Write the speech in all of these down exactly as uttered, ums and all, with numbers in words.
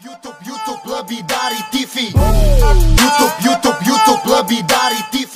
YouTube, YouTube lebih dari T V. YouTube, YouTube, YouTube lebih dari T V.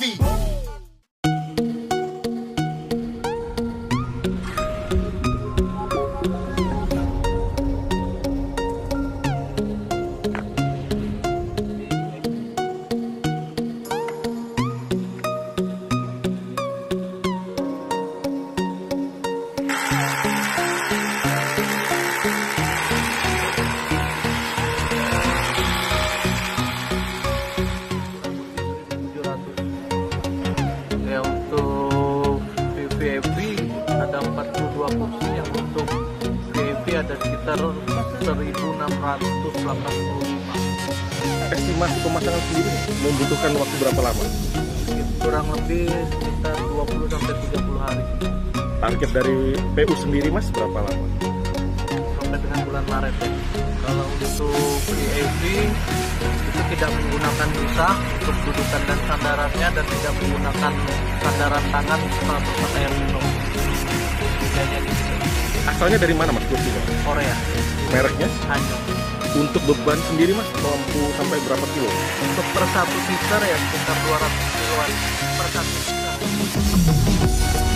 Ya, untuk V V I P ada empat puluh dua kursi, yang untuk V I P ada sekitar seribu enam ratus delapan puluh lima. Estimasi pemasangan sendiri membutuhkan waktu berapa lama? Kurang lebih sekitar dua puluh sampai tiga puluh hari. Target dari P U sendiri Mas berapa lama? Sampai dengan bulan Maret ya. Kalau untuk V I P itu tidak menggunakan busa untuk dudukan dan sandarannya, dan tidak menggunakan sandaran tangan seratus persen air minum. Bedanya di situ. Asalnya dari mana Mas kursinya? Korea. Mereknya? Hanyong. Untuk beban sendiri Mas mampu sampai berapa kilo? Untuk per satu seater ya sekitar dua ratus kiloan per satu seater.